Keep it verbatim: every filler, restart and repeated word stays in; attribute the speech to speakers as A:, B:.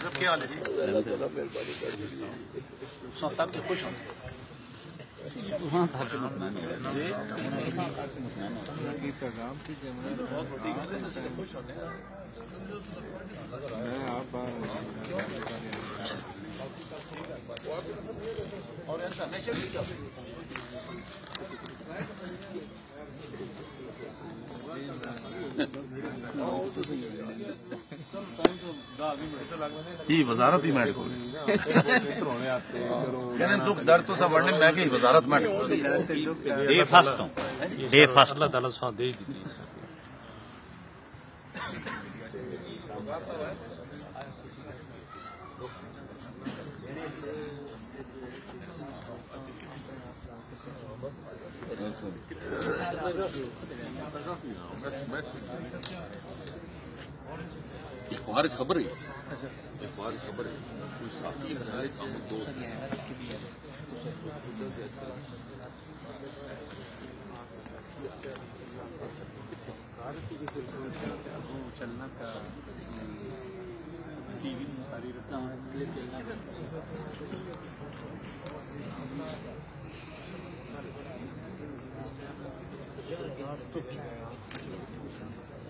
A: साहब क्या हाल है जी? तक तो खुश हों और ऐसा हमेशा ही वजारत ही मैट को कहने दुख दर्द तो सब बढ़ने मैं की वजारत मैट डे फर्स्ट हूं डे फर्स्ट अल्लाह ताला साथ दे दी बाहर खबर है बाहर खबर है कोई साथी है काम दोस्त चलना का टीवी सारी चलना